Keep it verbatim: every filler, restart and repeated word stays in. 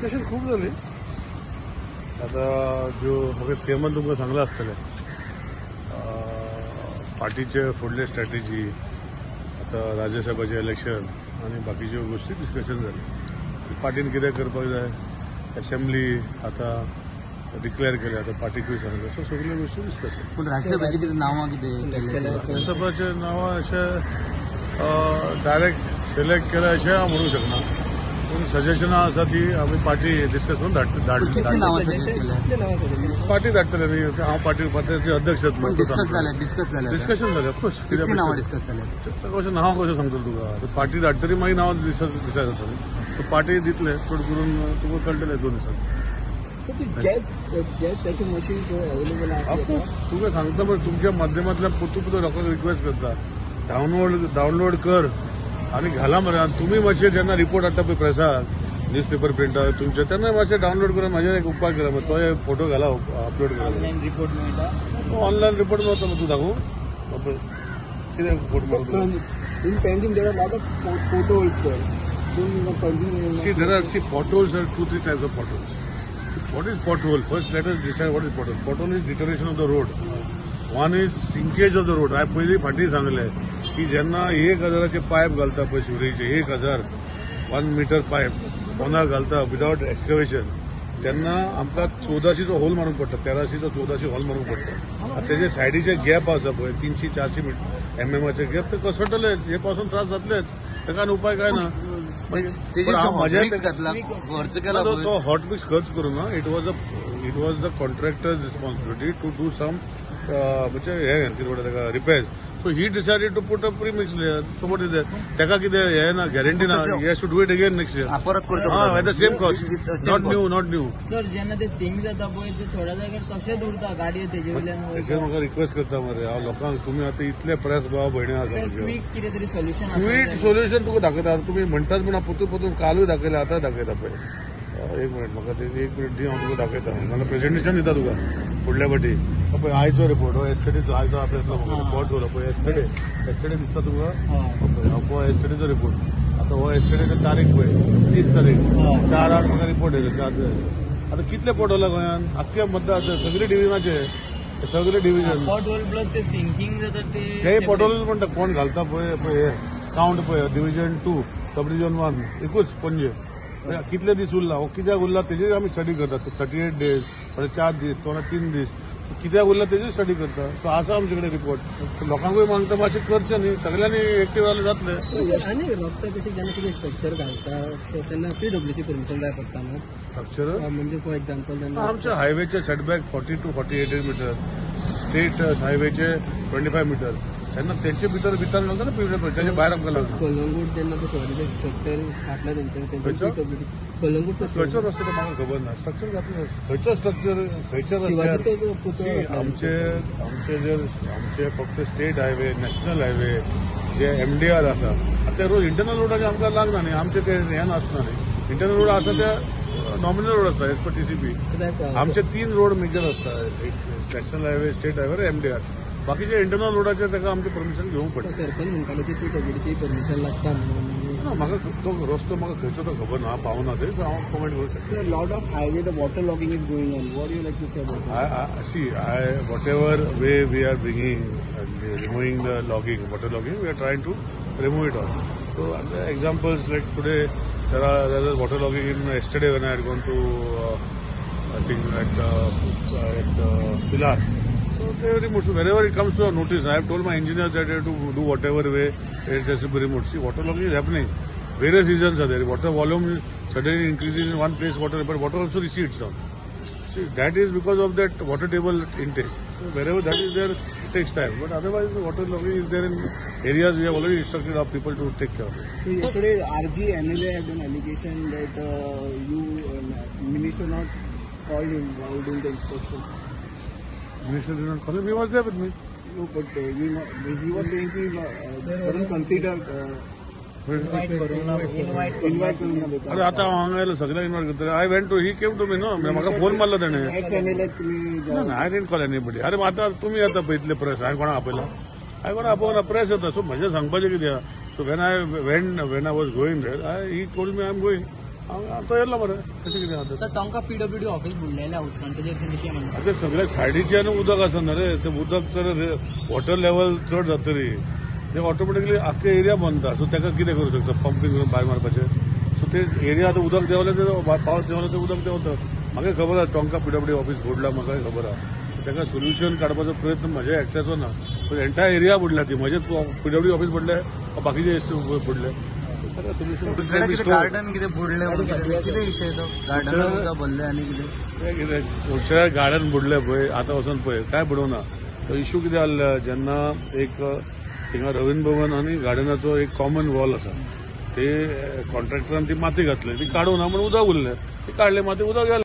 Discussion खूप झाली. आता जो हवे सीएमन तुमकां सांगला आसतलें पार्टीचे फुडले स्ट्रॅटेजी, आता राज्यसभाचे इलेक्शन आनी बाकीच्यो गोष्टी डिस्कशन जाली. पार्टीन कितें करपाक जाय, असेंब्ली आता डिक्लेअर केल्या, आता पार्टीकूय सांगलें, सो सगळ्यो गोष्टी डिस्कशन. पूण राज्यसभेची कितें नांवां कितें राज्यसभाचे नांवां अशें डायरेक्ट सिलेक्ट केल्या अशें हांव म्हणूंक शकना, पूण सजेशनां आसा ती आमी पार्टी डिस्कस करून धाडटली. नांवां सजेस्ट केल्या पार्टी धाडटले न्ही, हांव पार्टी पार्टीचे अध्यक्ष डिस्कस जालें डिस्कस जालें डिस्कशन जालें ऑफकोर्स. कितली नांवां डिस्कस जालें कशें नांव कशें सांगतलो तुका, पार्टी धाडटली मागीर नांव डिसायड जाता न्ही. सो पार्टी दितले चड करून तुका कळटलें दोन दिसांनी. ऑफकोर्स तुका सांगता पळय, तुमच्या माध्यमांतल्यान पोतू पोतू लोकांक रिक्वेस्ट करता, डावनलोड डावनलोड कर आनी घाला मरे. आनी तुमी मातशें जेन्ना रिपोर्ट हाडटा पळय प्रेसाक, न्यूज पेपर प्रिंटर तुमचे, तेन्ना मातशें डावनलोड करून म्हाजेर एक उपाय करा, तो फोटो घाला अपलोड करा. ऑनलायन रिपोर्ट मेळटा, ऑनलायन रिपोर्ट मेळटा मग तूं दाखोव कितें फोटो मारता. In pending there are lot of photo holder. See, there are see potholes. There are two, three types of potholes. What is pothole? First, let us decide what is pothole. Pothole is deterioration of the road. One is sinkage of the road. I पहिली फाटी सांगले की जेन्ना एक हजाराचे pipe घालता पळय शिवरेचे, एक हजार वन मीटर पायप कोना घालता विदाउट एक्सकवेशन, तेन्ना आमकां चौदाशीचो होल मारूंक पडटा, तेराशीचो चौदाशी होल मारूंक पडटा. तेजे सायडीचे गॅप आसा पळय तीनशे चारशे एम एमाचे गॅप, ते कसटले, हे पासून त्रास जातलेच. तेका उपाय काय ना. तो हॉट मिक्स खर्च करू ना. It was a it was the contractor's responsibility to do some म्हणजे हे कितें म्हणटा तेका repairs. So he decided to put a pre mix layer. So what is that, तेका कितें हे ना, गॅरंटी ना. He should do it again next year. हा, the same cost, not new not new. Sir जेन्ना ते सिंक जाता पळय ते थोड्या जाग्यार तशेंच उरता गाडयो तेजे वयल्यान. तेजेर म्हाका रिक्वेस्ट करता मरे हांव लोकांक, तुमी आतां इतले प्रेस भाव भयणी आसा, क्विक कितें तरी सोल्युशन क्विक सोल्युशन तुका दाखयता. तुमी म्हणटात पूण पोतू पोतून कालूय दाखयलें, आतां दाखयता पळय. एक मिनिट म्हाका ते एक मिनिट दी, हांव तुका दाखयता. नाल्यार प्रेझेंटेशन दिता तुका फुडल्या फाटी. पळय आयचो रिपोर्ट, हो एस्टेडीचो आयचो आपलो रिपोर्ट दवरला पळय. एस्टेडे एस्टेडे दिसता तुका पळय, हो एस्टेडीचो रिपोर्ट. आतां हो एस्टेडीची तारीख पळय, तीस तारीख चार आठ म्हाका रिपोर्ट येयलो. आतां कितले पडला गोंयान, आख्ख्या मतदार सगळे डिव्हिजनाचे, सगळे डिव्हिजन पॉटहोल प्लस ते सिंकिंग जाता ते हे पॉटहोलच म्हणटा. कोण घालता पळय पळय हे काउंट पळय, division two sub division one एकूच पणजे. कितले दीस उरला, हो कित्याक उरला तेजेर आमी स्टडी करतात. थर्टी एट डेज म्हणजे चार दीस कोणा तीन दीस कित्याक उरला तेजेर स्टडी करता. सो आसा आमचे कडेन रिपोर्ट. लोकांकूय मागता मातशें करचें न्ही, सगळ्यांनी एक्टीव जालें जातलें. आनी रस्ते कशें जेन्ना तुमी स्ट्रक्चर घालता तेन्ना पीडब्ल्यूची परमिशन जाय पडटा न्हू. स्ट्रक्चर म्हणजे फॉर एक्झाम्पल जेन्ना आमच्या हायवेचे setback forty two forty eight metre, state हायवेचे ट्वेंटी फायव्ह मीटर, तेन्ना तेंचे भितर भितर घालता ना पीडब्ल्यू, तेजे भायर आमकां लागना. कलंगूट जेन्ना ते सॉरी स्ट्रक्चर घातला तेंचे कलंगूट खंयचो रस्तो तो म्हाका खबर ना. स्ट्रक्चर घातलो खंयचो स्ट्रक्चर खंयच्या रस्त्यार. आमचे आमचे जर आमचे फक्त स्टेट हायवे, नॅशनल हायवे, जे एमडीआर आसा, ते रोड इंटरनल रोडाचे आमकां लागना न्ही. आमचे ते हें नासना न्ही. इंटरनल रोड आसा ते नॉमिनल रोड आसता एज पर टीसीपी. आमचे तीन रोड मेजर आसता, एक national highway, state highway, MDR. बाकीचे इंटरनल रोडाचे ताका आमचे परमिशन घेवंक पडटा. सरपंच म्हणटाले की पीडब्ल्यूची परमिशन लागता म्हणून. म्हाका तो रस्तो म्हाका खंयचो तो खबर ना, हांव पावना थंय, सो हांव कमेंट करूंक शकता. Lot of highway the water logging is going on. What you like to say about I, I see. I, whatever way we are bringing, uh, removing the logging, water logging, we are trying to remove it all. So uh, examples like today, there are there was water logging in yesterday when I had gone to, uh, I think at uh, at uh, Pilar. So they removed. So wherever it comes to a notice, I have told my engineers that they have to do whatever way it has to be removed. See, water logging is happening. Various reasons are there. Water volume is suddenly increasing in one place, water, but water also recedes down. See, that is because of that water table intake. So wherever that is there, it takes time. But otherwise, the water logging is there in areas we have already instructed our people to take care of it. So yesterday, R G M L A had an allegation that uh, you, uh, minister, not called him while doing the inspection. Minister did not call him. He was there with me. No, but uh, you know, he was saying he uh, doesn't consider. Uh, Invite करून अरे आता हांगा सगळ्या invite करता. I went to he came to me no, म्हाका phone मारलो ताणे. I didn't call anybody. अरे आता तुम्ही आता पळय इतले प्रेस, हांवें कोणाक आपयला? हांवें कोणाक आपोवना, प्रेस येता. सो म्हजें सांगपाचें कितें आहा, so when I when when I was going there, I he told me I am going. तो येयला मरे तशें कितें आहा सर तांकां पीडब्ल्यूडी ऑफिस बुडलेलें उदकान तेजेर विशय म्हणटा आतां सगळ्या सायडीच्यान उदक आसा न्हू रे ते उदक तर वॉटर लेवल चड जातरी ते ऑटोमॅटिकली आख्खे एरिया बंद सो ताका कितें करूं शकता पंपींग करून भायर मारपाचें सो ते एरिया आतां उदक देंवलें ते पावस देंवलो ते उदक देंवता म्हाका खबर आहा टोंका पीडब्ल्यूडी ऑफिस बुडला म्हाका खबर आहा ताका सोल्युशन काडपाचो प्रयत्न म्हज्या एकट्याचो ना पण एंटायर एरिया बुडला ती म्हजेच पीडब्ल्यूडी ऑफिस बुडले बाकीचे बुडले गार्डन कितें बुडलें कितें विशय तो गार्डनान उदक भरलें आनी कितें कितें कुडचड्यार गार्डन बुडलें पळय आतां वचून पळय काय बुडोवना तो इश्यू कितें जाल्लो जेन्ना एक थिंगा रवींद्र भवन आनी गार्डनाचो एक कॉमन वॉल आसा ते कॉन्ट्रॅक्टरान ती माती घातली ती काडूना म्हण उदक उरलें ती काडले माती उदक गेलें